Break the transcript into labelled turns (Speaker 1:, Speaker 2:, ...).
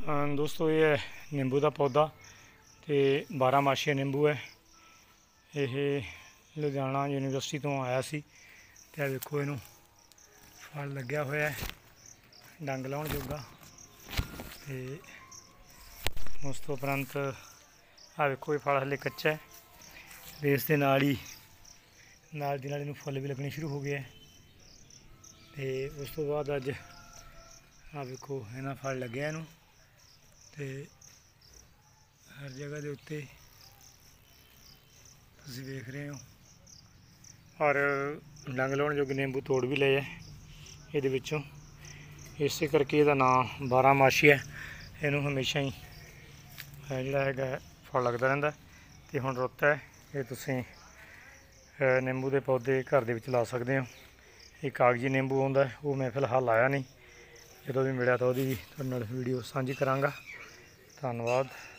Speaker 1: दोस्तों ये है नींबू का पौधा तो 12 माशिया नींबू है। ये लुधियाना यूनिवर्सिटी तो आया सी ते देखो इनू फल लग्या होया है डंग लाउण जोगा। ते उस तो उपरंत आ देखो ये फल हले कच्चा है ते इस दे नाल ही नाल दी नाल इनू फुल भी लगने शुरू हो गए। तो उस तो बाद अज आ देखो इन्ना फल लग्या इनू ते हर जगह के उत्ते तुसीं देख रहे हो। और डंग लाउण जोगे नींबू तोड़ भी लए ये विचों, इस करके इसका नाम 12 माशी है। इनू हमेशा ही जिहड़ा है फल लगता रहिंदा ते हुण रुत है ये तुसीं नींबू के पौधे घर दे विच ला सकदे हो। एक कागजी नींबू आउंदा है वो मैं फिलहाल लाया नहीं, जो भी मिलिया तो वो भी तुहाडे नाल वीडियो सांझी करांगा। धन्नवाद।